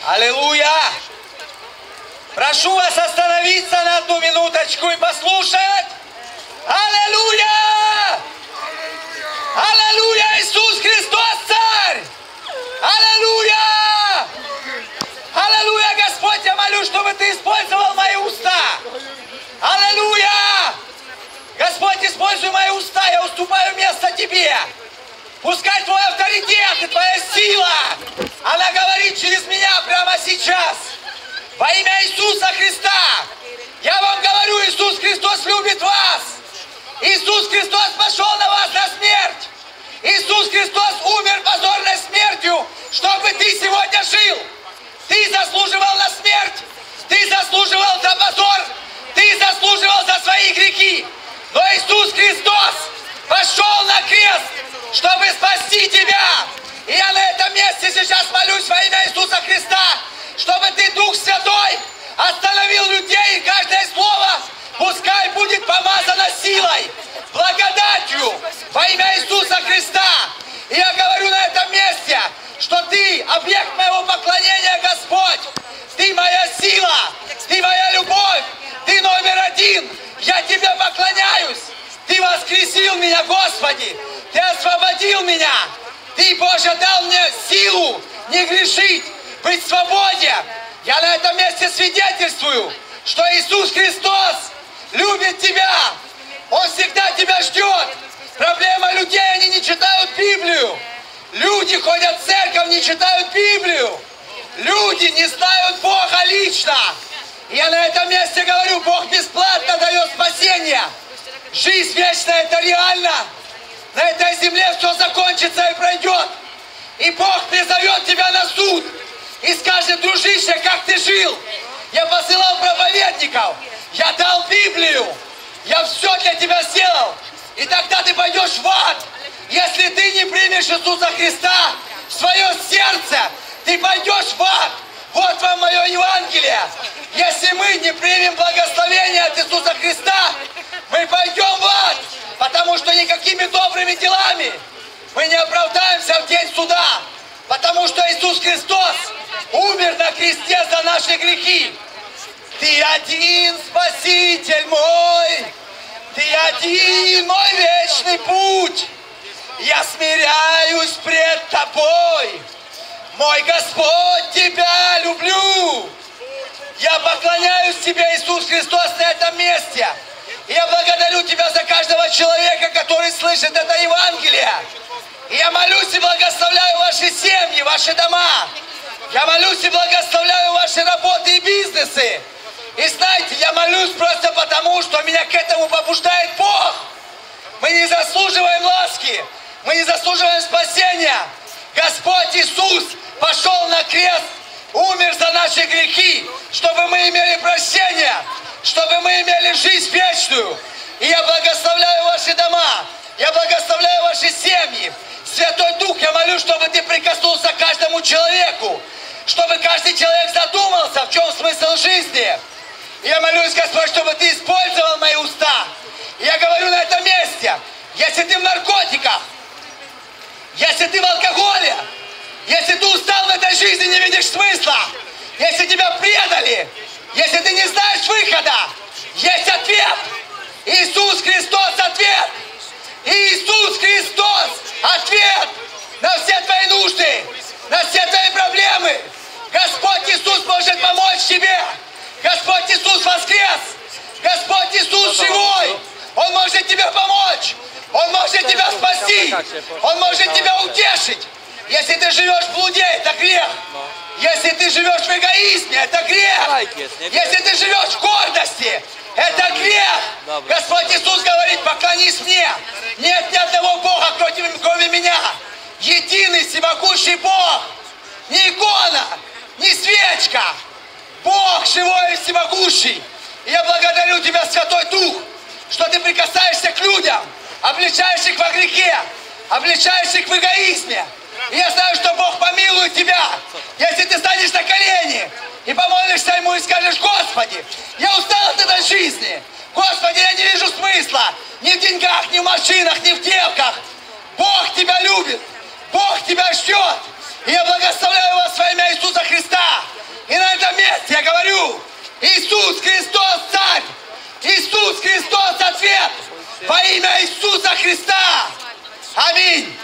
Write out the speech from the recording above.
Аллилуйя! Прошу вас остановиться на одну минуточку и послушать. Аллилуйя! Аллилуйя! Иисус Христос Царь! Аллилуйя! Аллилуйя! Господь, я молю, чтобы Ты использовал мои уста. Аллилуйя! Господь, используй мои уста, я уступаю место Тебе. Пускай Твой авторитет и Твоя сила, она говорит через меня прямо сейчас. Во имя Иисуса Христа. Я вам говорю, Иисус Христос любит вас. Иисус Христос пошел на вас на смерть. Иисус Христос умер позорной смертью, чтобы ты сегодня жил. Ты заслуживал на смерть. Ты заслуживал за позор. Ты заслуживал за свои грехи. Но Иисус Христос пошел на крест, чтобы спасти тебя. И я на этом месте сейчас молюсь во имя Иисуса Христа, чтобы Ты, Дух Святой, остановил людей, и каждое слово пускай будет помазано силой, благодатью во имя Иисуса Христа. И я говорю на этом месте, что Ты объект моего поклонения, Господь. Ты моя сила, Ты моя любовь, Ты номер один. Я Тебе поклоняюсь. Ты воскресил меня, Господи. Ты освободил меня. Ты, Боже, дал мне силу не грешить, быть в свободе. Я на этом месте свидетельствую, что Иисус Христос любит тебя. Он всегда тебя ждет. Проблема людей, они не читают Библию. Люди ходят в церковь, не читают Библию. Люди не знают Бога лично. И я на этом месте говорю, Бог бесплатно дает спасение. Жизнь вечная, это реально. На этой земле все закончится и пройдет. И Бог призовет тебя на суд. И скажет: дружище, как ты жил? Я посылал проповедников. Я дал Библию. Я все для тебя сделал. И тогда ты пойдешь в ад. Если ты не примешь Иисуса Христа в свое сердце, ты пойдешь в ад. Вот вам мое Евангелие. Если мы не примем благословение от Иисуса Христа, мы пойдем в ад. Потому что никакими добрыми делами мы не оправдаемся в день суда. Потому что Иисус Христос умер на кресте за наши грехи. Ты один Спаситель мой. Ты один мой вечный путь. Я смиряюсь пред Тобой. Мой Господь, Тебя люблю. Я поклоняюсь Тебе, Иисус Христос, на этом месте. И я благодарю Тебя за каждого человека, который слышит это Евангелие. И я молюсь и благословляю ваши семьи, ваши дома. Я молюсь и благословляю ваши работы и бизнесы. И знаете, я молюсь просто потому, что меня к этому побуждает Бог. Мы не заслуживаем ласки. Мы не заслуживаем спасения. Господь Иисус пошел на крест, умер за наши грехи, чтобы мы имели прощение, чтобы мы имели жизнь вечную. И я благословляю ваши дома, я благословляю ваши семьи. Святой Дух, я молю, чтобы Ты прикоснулся к каждому человеку, чтобы каждый человек задумался, в чем смысл жизни. И я молюсь, Господь, чтобы Ты использовал мои уста. И я говорю на этом месте, если ты в наркотиках, если ты в алкоголе, если ты устал в этой жизни, не видишь смысла, если тебя предали, если ты не знаешь выхода, есть ответ. Иисус Христос ответ. Иисус Христос ответ на все твои нужды, на все твои проблемы. Господь Иисус может помочь тебе. Господь Иисус воскрес. Господь Иисус живой. Он может тебе помочь. Он может тебя спасти. Он может тебя утешить. Если ты живешь в блуде, это грех. Если ты живешь в эгоизме, это грех. Если ты живешь в гордости, это грех. Господь Иисус говорит: поклонись мне. Нет ни одного Бога, кроме меня. Единый всемогущий Бог. Не икона, не свечка. Бог живой и всемогущий. И я благодарю Тебя, Святой Дух, что Ты прикасаешься к людям, обличаешь их во грехе, обличаешь их в эгоизме. И я знаю, что Бог помилует тебя, если ты станешь на колени и помолишься Ему и скажешь: Господи, я устал от этой жизни. Господи, я не вижу смысла ни в деньгах, ни в машинах, ни в девках. Бог тебя любит, Бог тебя ждет. И я благословляю вас во имя Иисуса Христа. Иисус Христос царь! Иисус Христос ответ! Во имя Иисуса Христа! Аминь!